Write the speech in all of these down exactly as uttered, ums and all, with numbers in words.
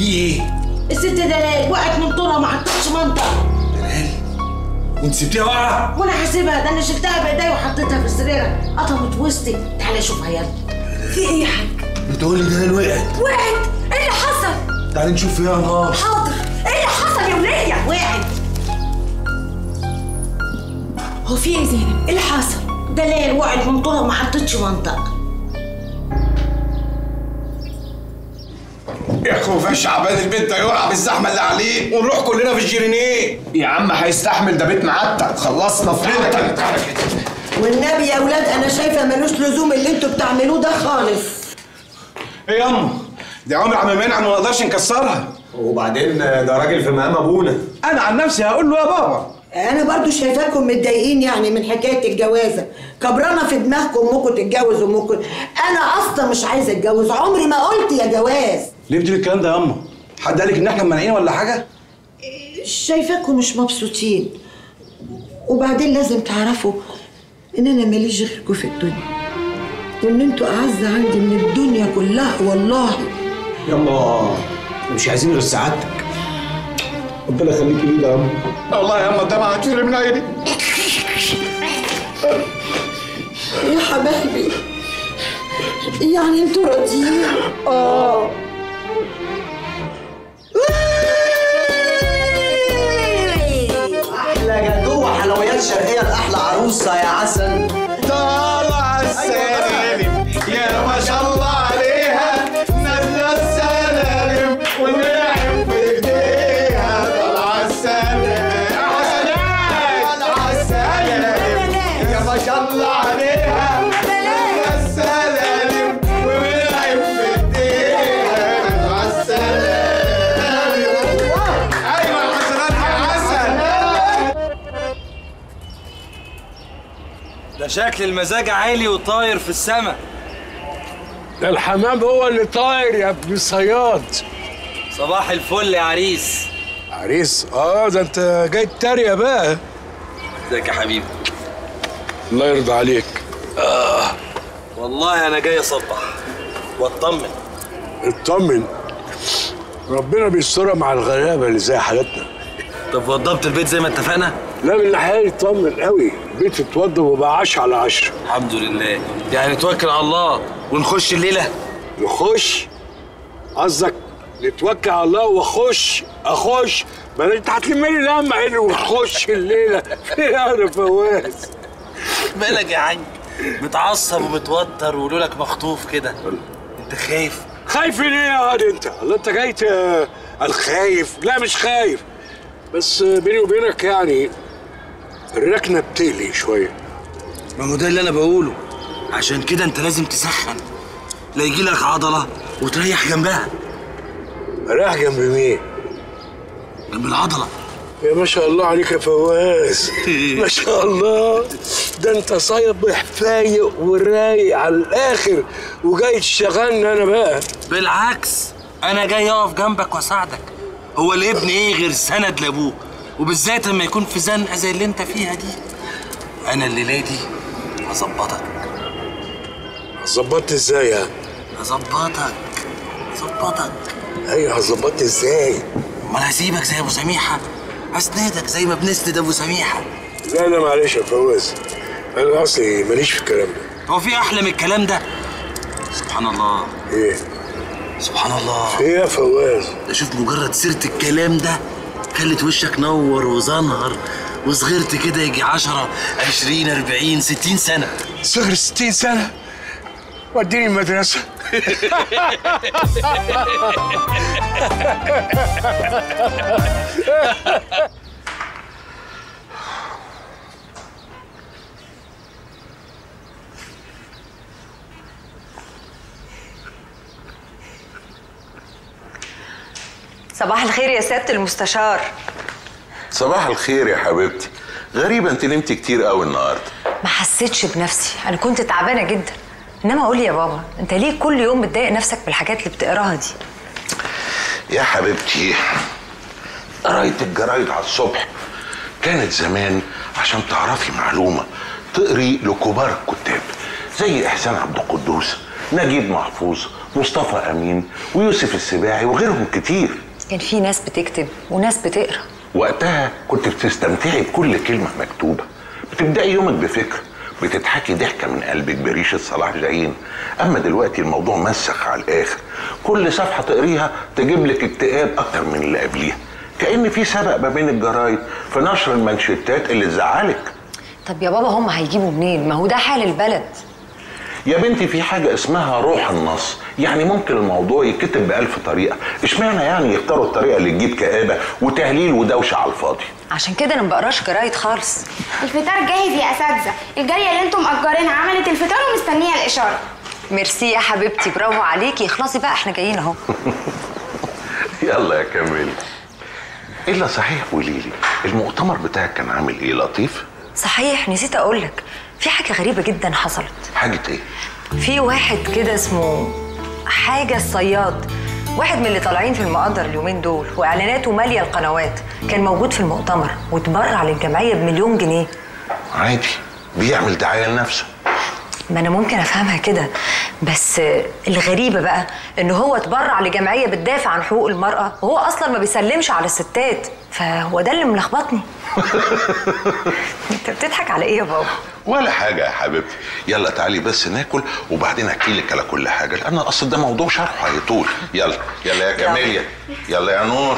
في ايه؟ الست دلال وقعت من طولها وما حطتش منطقه. دلال؟ وانت سبتيها واقعه؟ وانا هسيبها؟ ده انا شلتها بايديا وحطيتها في السريره قطمت وسطي. تعالى شوفها يلا. في ايه يا حاج؟ بتقولي دلال وقعت. وقعت؟ ايه اللي حصل؟ تعالي نشوف فيها نار. حاضر. ايه اللي حصل يا وليه؟ وقعت. هو في ايه يا زينب؟ ايه اللي حصل؟ دلال وقعت من طولها وما حطتش منطقه. يا خوفا شعبان البيت هيقع بالزحمه اللي عليه ونروح كلنا في الجيرينيه. يا عم هيستحمل، ده بيت معتق، خلصنا في ليله. والنبي يا اولاد انا شايفه ملوش لزوم اللي انتوا بتعملوه ده خالص. ايه ياما؟ دي عمر عم مانع ما نقدرش نكسرها. وبعدين ده راجل في مقام ابونا. انا عن نفسي هقول له يا بابا. انا برضو شايفاكم متضايقين يعني من حكايه الجوازه، كبرانه في دماغكم امكم تتجوز امكم. انا اصلا مش عايزه اتجوز، عمري ما قلت يا جواز. ليه بتقولي الكلام ده يا اما؟ حد قالك ان احنا مانعين ولا حاجه؟ شايفاكم مش مبسوطين، وبعدين لازم تعرفوا ان انا ماليش غيركم في الدنيا، وان انتوا اعز عندي من الدنيا كلها والله. يلا مش عايزين غير سعادتك. ربنا يخليكي لينا يا أما. والله يا اما الدمعه هتفرق من عيني. يا حبايبي يعني انتوا راضيين؟ اه احلى جاتوه حلويات شرقيه لاحلى عروسه يا عسل. طالع السلالم يا ما شاء الله عليها، نازله السلالم ونعم في ايديها. طالعه السلالم طالعه السلالم يا ما شاء الله عليها، نازله السلالم ونعم في ايديها. طالعه السلالم. ايوه يا حسنات يا عسل. ده شكل المزاج عالي وطاير في السما. ده الحمام هو اللي طاير يا ابن الصياد. صباح الفل يا عريس. عريس؟ اه ده انت جاي تتريق بقى. ازيك يا حبيبي؟ الله يرضى عليك. اه والله انا جاي اصبح واطمن. اطمن، ربنا بيسترها مع الغلابه اللي زي حالتنا. طب وضبت البيت زي ما اتفقنا؟ لا من ناحيه اطمن قوي، البيت اتوضب وبقى عشرة على عشرة. الحمد لله. يعني نتوكل على الله ونخش الليله؟ نخش؟ قصدك نتوكل على الله واخش اخش؟ ما انت هتلم لي لما هنا ونخش الليله في انا فواز. مالك يا عم؟ متعصب ومتوتر ولولك مخطوف كده. انت خايف؟ خايف ليه يا واد انت؟ الله انت جاي الخايف؟ لا مش خايف، بس بيني وبينك يعني الركنه بتقلق شويه. ما هو ده اللي انا بقوله، عشان كده انت لازم تسخن، لا يجي لك عضله وتريح جنبها. اريح جنب مين؟ جنب العضله. يا ما شاء الله عليك يا فواز. ما شاء الله، ده انت صايب فايق ورايق على الاخر وجاي تشغلني انا بقى. بالعكس انا جاي اقف جنبك واساعدك. هو الابن ايه غير سند لابوه، وبالذات لما يكون في زنقه زي اللي انت فيها دي. انا الليله دي هظبطك. هظبطت ازاي يعني؟ هظبطك هظبطك ايوه هظبطت ازاي؟ امال هسيبك زي ابو سميحه؟ هسندك زي ما بنسند ابو سميحه. لا لا معلش يا فواز، انا اصلي ماليش في الكلام ده. هو في احلى من الكلام ده؟ سبحان الله. ايه؟ سبحان الله. في ايه يا فواز؟ ده شوف مجرد سيره الكلام ده خلت وشك نور وزنهر وصغرت كده يجي عشرة عشرين أربعين ستين سنة. صغر ستين سنة؟ وديني المدرسة. صباح الخير يا سيادة المستشار. صباح الخير يا حبيبتي. غريبة انت نمتي كتير قوي النهارده. ما حسيتش بنفسي، انا كنت تعبانة جدا. انما قولي يا بابا، انت ليه كل يوم بتضايق نفسك بالحاجات اللي بتقراها دي؟ يا حبيبتي قراية الجرايد على الصبح كانت زمان عشان تعرفي معلومة تقري لكبار الكتاب زي إحسان عبد القدوس، نجيب محفوظ، مصطفى امين ويوسف السباعي وغيرهم كتير. كان في ناس بتكتب وناس بتقرا. وقتها كنت بتستمتعي بكل كلمه مكتوبه، بتبداي يومك بفكره، بتضحكي ضحكه من قلبك بريشه صلاح جاهين. اما دلوقتي الموضوع مسخ على الاخر، كل صفحه تقريها تجيب لك اكتئاب اكتر من اللي قبليها، كأن في سبق ما بين الجرايد في نشر المانشيتات اللي تزعلك. طب يا بابا هم هيجيبوا منين؟ ما هو ده حال البلد. يا بنتي في حاجة اسمها روح النص، يعني ممكن الموضوع يتكتب بألف طريقة، اشمعنى يعني يختاروا الطريقة اللي تجيب كآبة وتهليل ودوشة على الفاضي؟ عشان كده انا ما بقراش جرايد خالص. الفطار جاهز يا اساتذه، الجاريه اللي انتم مأجرينها عملت الفطار ومستنيه الاشاره. ميرسي يا حبيبتي، برافو عليكي. اخلصي بقى احنا جايين اهو. يلا يا كمال. الا صحيح قولي لي، المؤتمر بتاعك كان عامل ايه؟ لطيف؟ صحيح نسيت اقول لك، في حاجه غريبه جدا حصلت. حاجه ايه؟ في واحد كده اسمه حاجه الصياد، واحد من اللي طالعين في المقدر اليومين دول واعلاناته ماليه القنوات، كان موجود في المؤتمر واتبرع للجمعيه بمليون جنيه. عادي، بيعمل دعايه لنفسه. ما انا ممكن افهمها كده، بس الغريبه بقى ان هو اتبرع لجمعيه بتدافع عن حقوق المراه وهو اصلا ما بيسلمش على الستات، فهو ده اللي ملخبطني. انت بتضحك على ايه يا بابا؟ ولا حاجه يا حبيبتي. يلا تعالي بس ناكل وبعدين احكي لك على كل حاجه، لان اصل ده موضوع شرحه هيطول. يلا يلا يا كاميليا، يلا يا نور.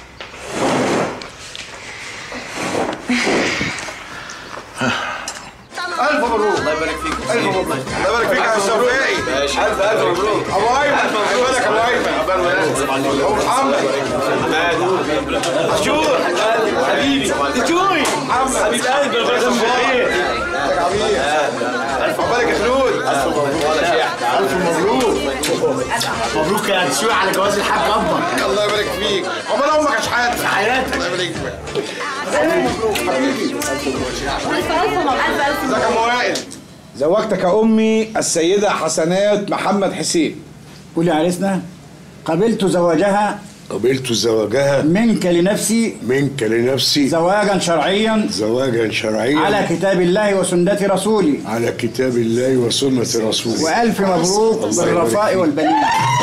ألف مبروك. الله يبارك فيك. ألف مبروك. الله يبارك فيك يا شوقي. ألف ألف مبروك. أبو أيمن. ألف مبروك أبو أيمن. أبو محمد. عاشور. حبيبي. دكتوري. محمد. حبيب قلبي يا باشا خير. يا حبيبي. ألف مبارك يا خلود. ألف مبروك. ولا شيء. ألف مبروك. مبروك يا دسوقي على جواز الحاج أكبر. الله يبارك فيك. عقبال أمك يا شحاتة. في حياتك. الله يبارك فيك. ألف مبروك حبيبي. ألف مبروك. ألف ألف مبروك. ألف ازيك يا ام وائل؟ زوجتك امي السيده حسنات محمد حسين. قولي عريسنا قبلت زواجها قبلت زواجها منك لنفسي منك لنفسي زواجا شرعيا زواجا شرعيا على كتاب الله وسنة رسولي على كتاب الله وسنة رسولي. وألف مبروك بالرفاء والبنين.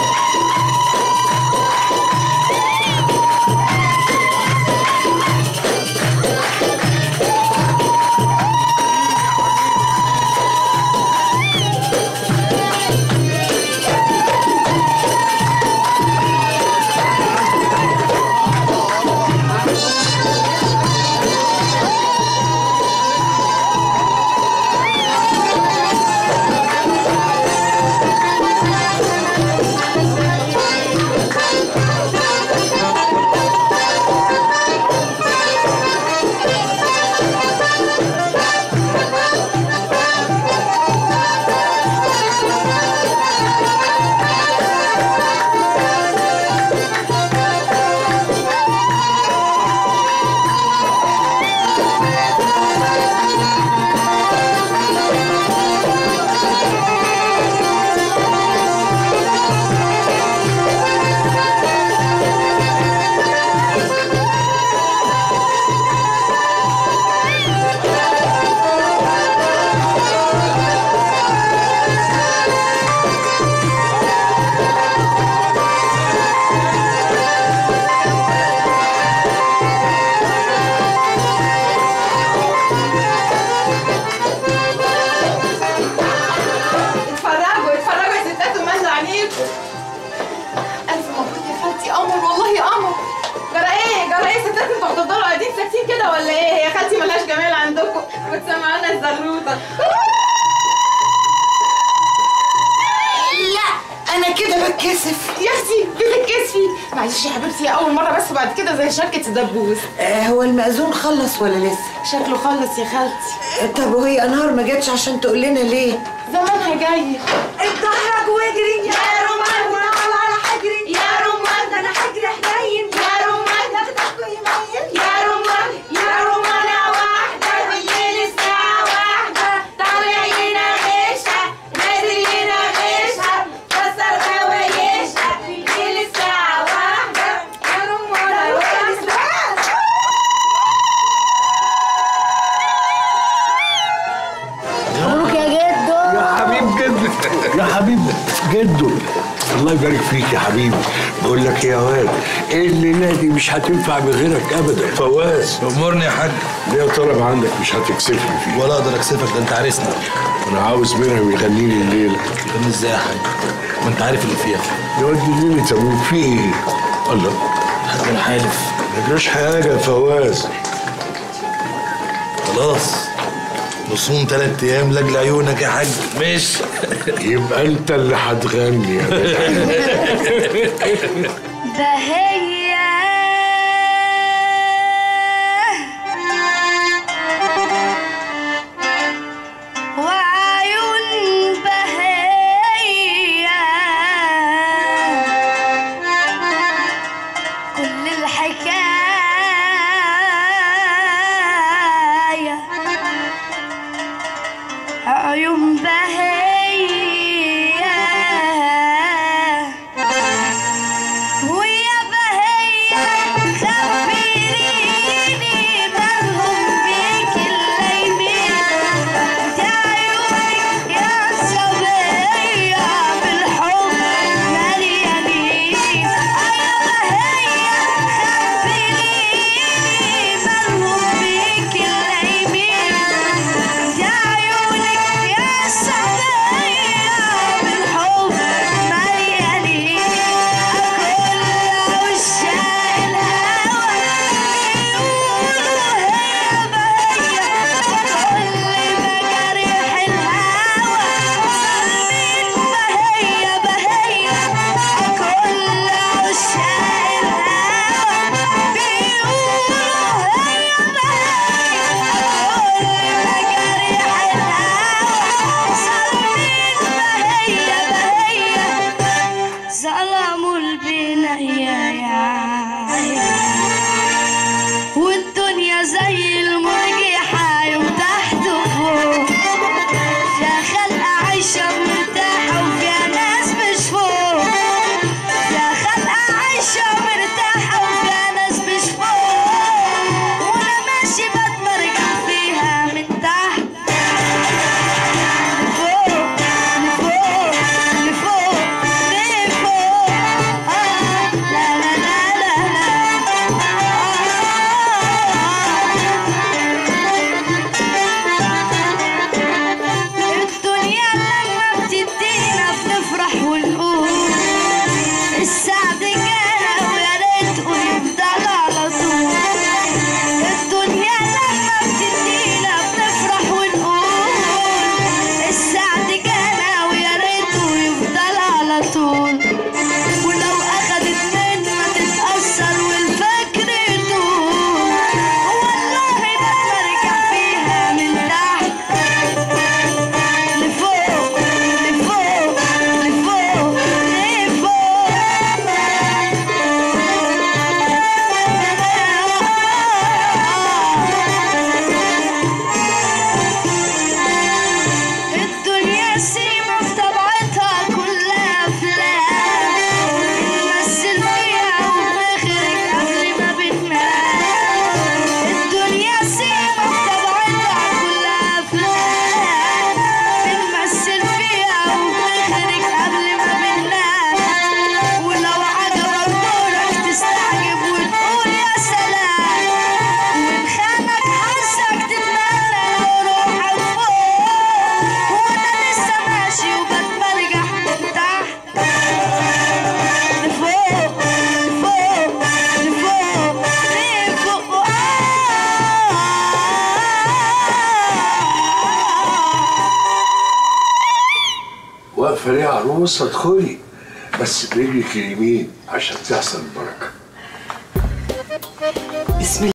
دبوس. آه هو المأذون خلص ولا لسه؟ شكله خلص يا خالتي. آه طب وهي انهار ما جاتش عشان تقول لنا ليه؟ زمانها جاي. اتدحرج واجري يا رومان ونعل على حجري يا رومان، ده انا حجري حنين يا رومان، ناخدك ويمين يا رومان يا رومانة واحدة بالليل الساعة واحدة، طالعين غشها نازلين غشها كسر غوايشها بالليل الساعة واحدة يا رومانة واحدة. يا حبيب جدو يا حبيب جدو يبارك فيك يا حبيبي. بقول لك يا واد، الليله دي مش هتنفع بغيرك ابدا. فواز امرني يا حاج. ليه طلب عندك مش هتكسفني فيه؟ ولا اقدر اكسفك، ده انت عارفنا. انا عاوز منهم يغني لي الليله. يغني ازاي يا حاج؟ ما انت عارف اللي فيها. يا واد ليله ابوك في ايه؟ الله حاج انا حالف. ما جراش حاجه يا فواز. خلاص نصوم ثلاث ايام لاجل عيونك يا حاج. ماشي. يبقى انت اللي هتغني يا بهية وعيون بهية كل الحكاية عيون بهية ويا بهية خبريني مالهم بيك الليمين دي عيونك يا صبية بالحب مليانين يا بهية خبريني مالهم بيك الليمين دي عيونك يا صبية بالحب مليانين كل عشاق الهوى بيقولوا هي بهية كل مجاريح الهوى صارمين بهية بهية كل عشاق الهوى بيقولوا هي بهية كل مجاريح الهوى صارمين بهية بهية ظلموا البنية يا عيني والدنيا زي المرجحة يوم تحت وفوق فيها خلق عايشة مرتاحة وفيها ناس مش فوق فيها خلق عايشة مرتاحة وفيها ناس مش فوق وانا ماشي بتمرجح فيها من تحت لفوق لفوق لفوق لفوق آه لا لا لا لا لا الدنيا لما بتدينا بنفرح ونقول السعد جانا ويا ريته يفضل على طول الدنيا لما بتدينا بنفرح ونقول السعد جانا ويا ريته يفضل على طول ولو اخدت منا تتأثر والفكر يطول والله بترجع فيها من تحت لفوق لفوق لفوق لفوق الدنيا سيما في طبيعتها كلها افلام بنمثل فيها وبنخرج قبل ما بننام الدنيا سيما في طبيعتها كلها افلام بنمثل فيها وبنخرج قبل ما بننام ولو عجبك دورك تستعجب وتقول يا سلام وإن خانك حظك تتمنى لو روحك فوق وانا لسه ماشي وبتمرجح من تحت لفوق لفوق لفوق لفوق واقفه ليه يا عروسه؟ ادخلي بس برجلك اليمين عشان تحصل البركه. بسم